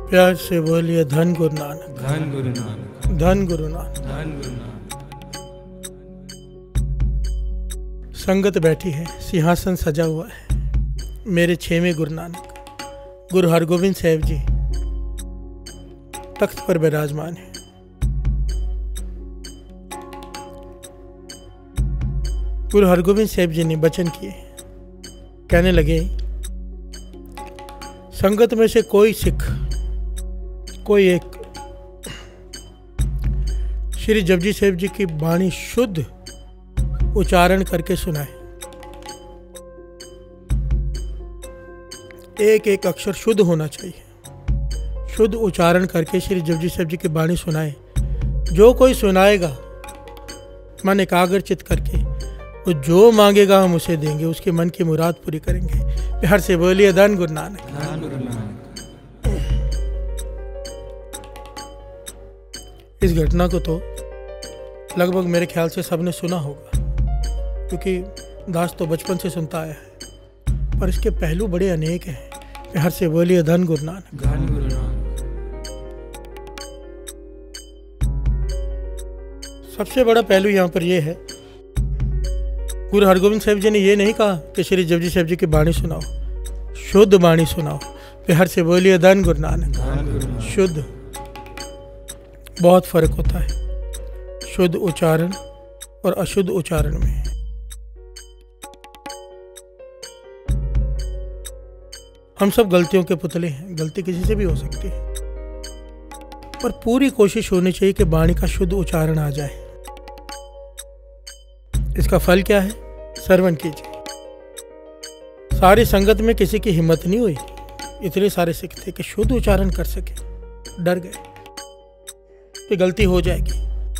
प्यार से बोलिए धन गुरु नानक, धन गुरु नानक, धन गुरु नानक। धन गुरु नानक। संगत बैठी है, सिंहासन सजा हुआ है। मेरे 6वें गुरु नानक गुरु हरगोविंद साहिब जी तख्त पर विराजमान है। गुरु हरगोविंद साहिब जी ने वचन किए, कहने लगे संगत में से कोई सिख, कोई एक श्री जपजी साहिब जी की वाणी शुद्ध उच्चारण करके सुनाए। एक एक अक्षर शुद्ध होना चाहिए। शुद्ध उच्चारण करके श्री जपजी साहिब जी की वाणी सुनाए। जो कोई सुनाएगा मन एकाग्र चित करके, वो जो मांगेगा हम उसे देंगे, उसके मन की मुराद पूरी करेंगे। प्यार से बोलिए धन गुरु नानक, धन गुरु नानक। इस घटना को तो लगभग मेरे ख्याल से सबने सुना होगा, क्योंकि दास तो बचपन से सुनता आया है, पर इसके पहलू बड़े अनेक हैं। प्यार से बोलिए धन गुरु नानक, धन गुरु नानक। सबसे बड़ा पहलू यहाँ पर यह है, गुरु हरगोविंद साहिब जी ने यह नहीं कहा कि श्री जपजी साहिब जी की वाणी सुनाओ, शुद्ध वाणी सुनाओ। प्यार से बोलिए धन गुरु नानक, धन गुरु नानक। शुद्ध। बहुत फर्क होता है शुद्ध उच्चारण और अशुद्ध उच्चारण में। हम सब गलतियों के पुतले हैं, गलती किसी से भी हो सकती है, पर पूरी कोशिश होनी चाहिए कि वाणी का शुद्ध उच्चारण आ जाए। इसका फल क्या है? श्रवण कीजिए। सारी संगत में किसी की हिम्मत नहीं हुई, इतने सारे सिख थे कि शुद्ध उच्चारण कर सके। डर गए कि गलती हो जाएगी।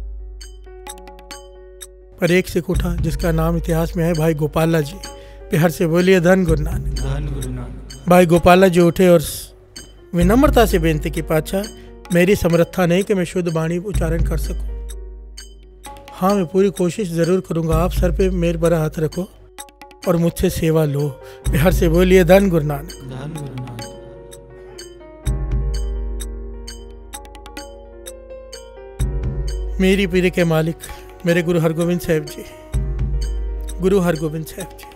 पर एक सिख उठा जिसका नाम इतिहास में है भाई गोपाला जी। प्यार से बोलिए धन गुरु नानक, धन गुरु नानक। भाई गोपाला जी उठे और विनम्रता से बेनती की, पातशाह मेरी समर्था नहीं कि मैं शुद्ध वाणी उच्चारण कर सकूं। हाँ, मैं पूरी कोशिश जरूर करूंगा। आप सर पे मेरे बड़ा हाथ रखो और मुझसे सेवा लो। प्यार से बोलिए धन गुरु नानक, धन गुरु नानक। मेरी पीरी के मालिक मेरे गुरु हरगोविंद साहिब जी, गुरु हरगोविंद साहिब जी,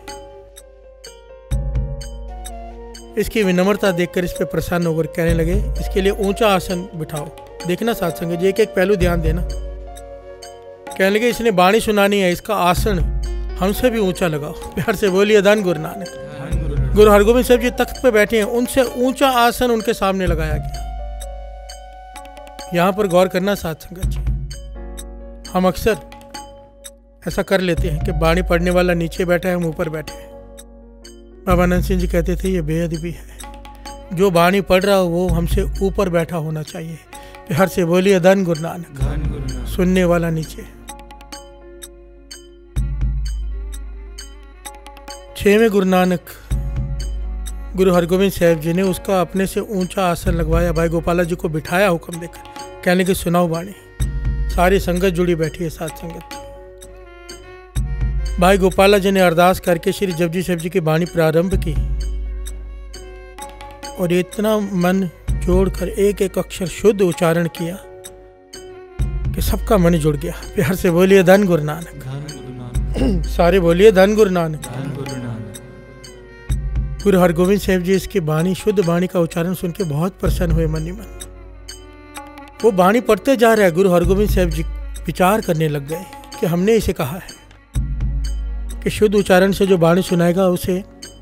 इसकी विनम्रता देखकर इस पे प्रसन्न होकर कहने लगे इसके लिए ऊंचा आसन बिठाओ। देखना साथ संगत जी, एक एक पहलू ध्यान देना। कहने लगे इसने वाणी सुनानी है, इसका आसन हमसे भी ऊंचा लगाओ। प्यार से बोलिए धन गुरु नानक, धन गुरु नानक। गुरु हरगोविंद साहिब जी तख्त पे बैठे हैं, उनसे ऊंचा आसन उनके सामने लगाया गया। यहां पर गौर करना साथ संगत जी, हम अक्सर ऐसा कर लेते हैं कि वाणी पढ़ने वाला नीचे बैठा है, हम ऊपर बैठे हैं। बाबा नंद सिंह जी कहते थे ये बेअदबी है। जो वाणी पढ़ रहा हो वो हमसे ऊपर बैठा होना चाहिए। प्यार से बोलिए धन गुरु नानक, धन गुरु नानक। सुनने वाला नीचे। 6वें गुरु नानक गुरु हरगोविंद साहिब जी ने उसका अपने से ऊंचा आसन लगवाया। भाई गोपाला जी को बिठाया हुक्म देकर, कहने की सुनाओ वाणी। सारी संगत जुड़ी बैठी है साथ संगत। भाई गोपाला जी ने अरदास करके श्री जपजी साहिब जी की वाणी प्रारंभ की और इतना मन जोड़कर एक एक अक्षर शुद्ध उच्चारण किया कि सबका मन जुड़ गया। प्यार से बोलिए धन गुरु नानक, धन गुरु नानक। सारे बोलिए धन गुरु नानक, धन गुरु नानक। गुरु हरगोविंद साहिब जी इसकी वाणी, शुद्ध वाणी का उच्चारण सुन के बहुत प्रसन्न हुए मन ही मन। वो वाणी पढ़ते जा रहा है, गुरु हरगोविंद साहिब जी विचार करने लग गए कि हमने इसे कहा है कि शुद्ध उच्चारण से जो वाणी सुनाएगा उसे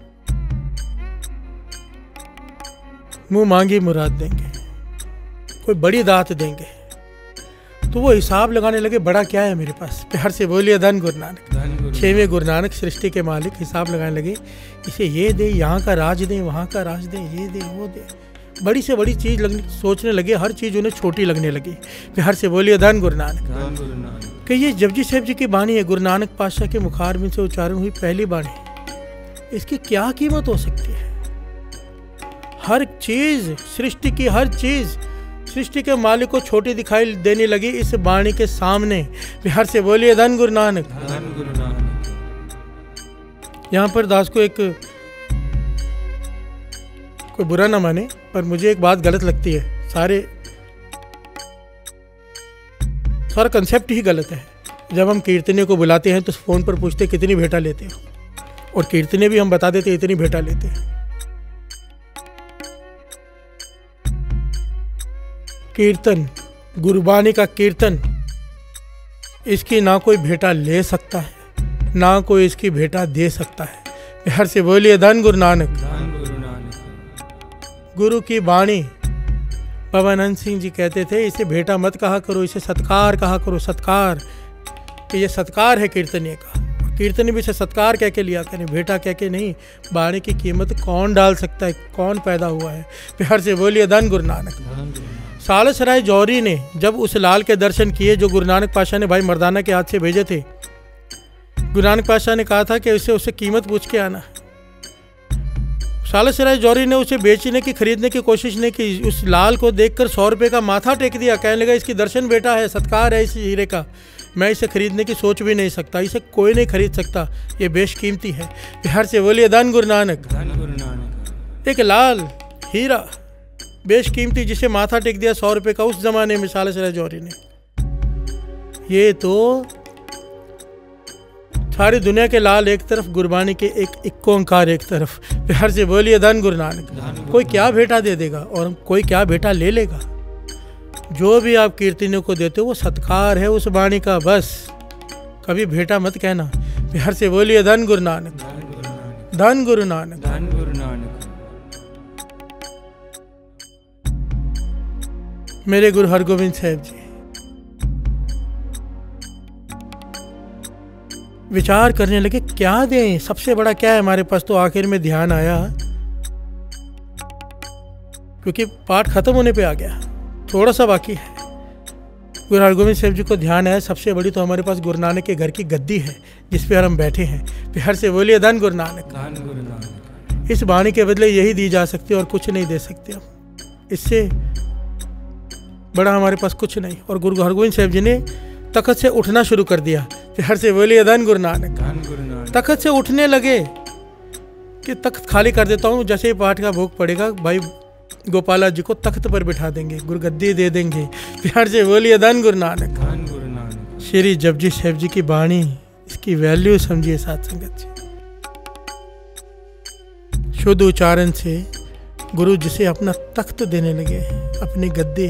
मुंह मांगी मुराद देंगे, कोई बड़ी दात देंगे। तो वो हिसाब लगाने लगे, बड़ा क्या है मेरे पास। प्यार से बोलिए धन गुरु नानक, धन गुरु। 6वें गुरु नानक सृष्टि के मालिक हिसाब लगाने लगे, इसे ये दे, यहाँ का राज दे, वहाँ का राज दे, ये दे, वो दे। बड़ी से बड़ी चीज सोचने लगे, हर चीज उन्हें छोटी लगने लगी। प्यार से बोलिए धन गुरु नानक, धन गुरु नानक। कि ये जपजी साहिब जी की वाणी है, गुरु नानक पातशाह के मुखार में से उच्चारण हुई पहली वाणी। इसकी क्या कीमत हो सकती है? हर चीज, सृष्टि की हर चीज सृष्टि के मालिक को छोटी दिखाई देने लगी इस वाणी के सामने। प्यार से बोलिए धन गुरु नानक, धन गुरु नानक। यहाँ पर दास को एक कोई बुरा ना माने, पर मुझे एक बात गलत लगती है सारा कंसेप्ट ही गलत है। जब हम कीर्तनियों को बुलाते हैं तो फ़ोन पर पूछते कितनी भेंटा लेते हो, और कीर्तनिया भी हम बता देते इतनी भेंटा लेते हैं। कीर्तन, गुरबानी का कीर्तन, इसकी ना कोई भेंटा ले सकता है, ना कोई इसकी भेंटा दे सकता है। बिहार से बोलिए धन गुरु नानक। धन गुरु नानक। गुरु की वाणी, बाबा अनंत सिंह जी कहते थे इसे भेंटा मत कहा करो, इसे सत्कार कहा करो, सत्कार, कि ये सत्कार है कीर्तनीय का। कीर्तनी भी इसे सत्कार कह के लिया करें, भेंटा कह के नहीं। वाणी की कीमत कौन डाल सकता है, कौन पैदा हुआ है। बिहार से बोलिए धन गुरु नानक। सालसराय जौहरी ने जब उस लाल के दर्शन किए जो गुरु नानक पातशाह ने भाई मर्दाना के हाथ से भेजे थे, गुरु नानक पातशाह ने कहा था कि उससे कीमत पूछ के आना। सालसराय जौहरी ने उसे बेचने की, खरीदने की कोशिश नहीं की। उस लाल को देखकर 100 रुपये का माथा टेक दिया, कहने लगा इसकी दर्शन बेटा है, सत्कार है इस हीरे का, मैं इसे खरीदने की सोच भी नहीं सकता, इसे कोई नहीं खरीद सकता, ये बेशकीमती है। बिहार से बोलिए धन गुरु नानक। धन गुरु नानक। एक लाल हीरा बेशकीमती जिसे माथा टेक दिया 100 रुपये का उस जमाने में सालसराय जौहरी ने। ये तो सारी दुनिया के लाल एक तरफ, गुरबानी के एक ओंकार एक तरफ। बिहार से बोलिए धन गुरु नानक। कोई क्या भेंटा दे देगा और कोई क्या भेंटा ले लेगा। जो भी आप कीर्तनियों को देते हो वो सत्कार है उस वाणी का, बस कभी भेंटा मत कहना। बिहार से बोलिए धन गुरु नानक। धन गुरु नानक। धन गुरु नानक। मेरे गुरु हरगोविंद साहब जी विचार करने लगे क्या दें, सबसे बड़ा क्या है हमारे पास। तो आखिर में ध्यान आया, क्योंकि पाठ खत्म होने पे आ गया, थोड़ा सा बाकी है। गुरु हरगोविंद साहब जी को ध्यान आया सबसे बड़ी तो हमारे पास गुरु नानक के घर की गद्दी है जिस पर हम बैठे हैं। बिहार से बोलिए धन गुरु नानक। धन गुरु नानक। इस वाणी के बदले यही दी जा सकती है और कुछ नहीं दे सकते हम, इससे बड़ा हमारे पास कुछ नहीं। और गुरु हरगोविंद साहब जी ने तखत से उठना शुरू कर दिया। बिहार से बोलिए धन गुरु नानक। धन गुरु नानक। तखत से उठने लगे कि तख्त खाली कर देता हूँ, जैसे ही पाठ का भोग पड़ेगा भाई गोपाला जी को तख्त पर बिठा देंगे, गुरगद्दी दे देंगे। बिहार से बोलिए धन गुरु नानक। धन गुरु नानक। श्री जपजी साहब जी की वाणी, इसकी वैल्यू समझिए साथ संगत जी। शुद्ध उच्चारण से गुरु जिसे अपना तख्त देने लगे, अपनी गद्दी।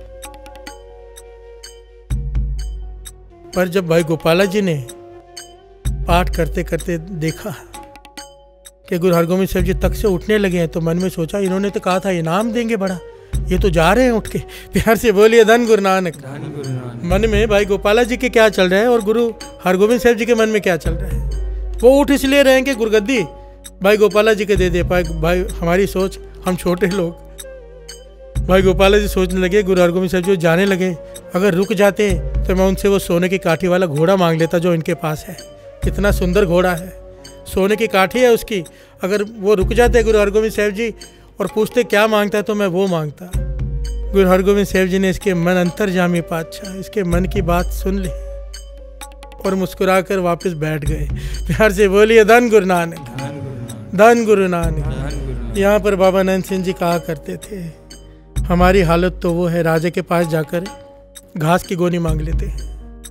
पर जब भाई गोपाला जी ने पाठ करते करते देखा कि गुरु हरगोविंद साहब जी तख्त से उठने लगे हैं, तो मन में सोचा इन्होंने तो कहा था इनाम देंगे बड़ा, ये तो जा रहे हैं उठ के। बिहार से बोलिए धन गुरु नानक। धन गुरु नानक। मन में भाई गोपाला जी के क्या चल रहा है और गुरु हरगोविंद साहब जी के मन में क्या चल रहा है। वो उठ इसलिए रहे हैं कि गुरगद्दी भाई गोपाला जी के दे दे पाए। भाई हमारी सोच, हम छोटे लोग, भाई गोपाला जी सोचने लगे गुरु हरगोविंद साहब जी जाने लगे, अगर रुक जाते तो मैं उनसे वो सोने की काठी वाला घोड़ा मांग लेता जो इनके पास है। कितना सुंदर घोड़ा है, सोने की काठी है उसकी। अगर वो रुक जाते गुरु हरगोविंद साहब जी और पूछते क्या मांगता है तो मैं वो मांगता। गुरु हरगोविंद साहब जी ने इसके मन अंतर्जामी पातशाह, इसके मन की बात सुन ली और मुस्कुराकर वापस बैठ गए। प्यार से बोलिए धन गुरु नानक। धन गुरु नानक। यहाँ पर बाबा नंद सिंह जी कहा करते थे हमारी हालत तो वो है, राजा के पास जाकर घास की गोनी मांग लेते हैं।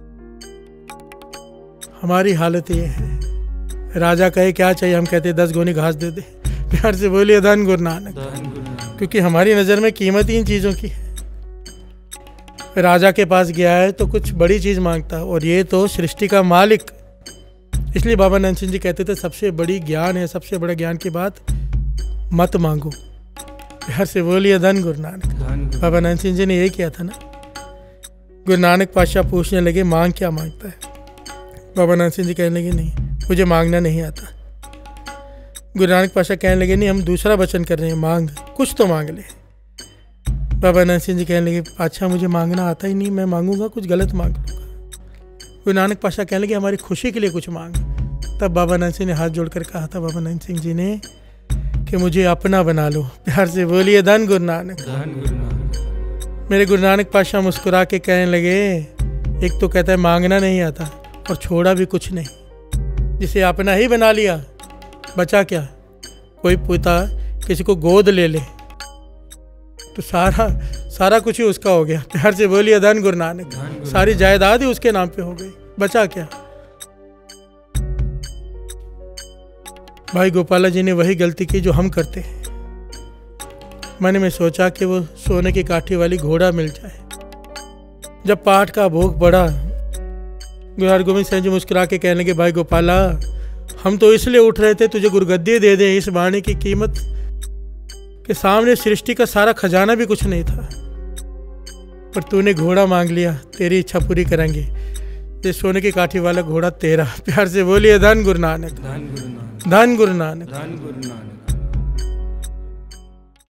हमारी हालत ये है, राजा कहे क्या चाहिए, हम कहते 10 गोनी घास दे दे। प्यार से बोलिए धन गुरु नानक। क्योंकि हमारी नज़र में कीमत इन चीज़ों की है। राजा के पास गया है तो कुछ बड़ी चीज़ मांगता है, और ये तो सृष्टि का मालिक। इसलिए बाबा नंद सिंह जी कहते थे सबसे बड़ी ज्ञान है, सबसे बड़ा ज्ञान की बात मत मांगो। प्यार से बोलिए धन गुरु नानक। बाबा नंद सिंह जी ने यही किया था ना। गुरु नानक पातशाह पूछने लगे मांग क्या मांगता है। बाबा नंद सिंह जी कहने लगे नहीं मुझे मांगना नहीं आता। गुरु नानक पातशाह कहने लगे नहीं हम दूसरा वचन कर रहे हैं, मांग कुछ तो मांग ले। बाबा नंद सिंह जी कहने लगे पातशाह मुझे मांगना आता ही नहीं, मैं मांगूंगा कुछ गलत मांग लूँगा। गुरु नानक पातशाह कहने लगे हमारी खुशी के लिए कुछ मांग। तब बाबा नंद सिंह ने हाथ जोड़कर कहा था बाबा नंद सिंह जी ने कि मुझे अपना बना लो। प्यार से बोलिए धन गुरु नानक। मेरे गुरु नानक पातशाह मुस्कुरा के कहने लगे एक तो कहता है मांगना नहीं आता और छोड़ा भी कुछ नहीं, जिसे अपना ही बना लिया बचा क्या। कोई पिता किसी को गोद ले ले तो सारा कुछ ही उसका हो गया। प्यार से बोलिए धन गुरु नानक। सारी जायदाद ही उसके नाम पे हो गई, बचा क्या। भाई गोपाला जी ने वही गलती की जो हम करते हैं। मैंने में सोचा कि वो सोने की काठी वाली घोड़ा मिल जाए। जब पाठ का भोग पड़ा, गुरु हरगोविंद साहब जी मुस्कुरा के कहने लगे, भाई गोपाला हम तो इसलिए उठ रहे थे तुझे गुरुगद्दी दे दें, इस वाणी की कीमत के सामने सृष्टि का सारा खजाना भी कुछ नहीं था, पर तूने घोड़ा मांग लिया, तेरी इच्छा पूरी करेंगे। ये सोने की काठी वाला घोड़ा तेरा। प्यार से बोलिए धन गुरु नानक, धन गुरु नानक, धन गुरु नानक। धन गुरु नानक।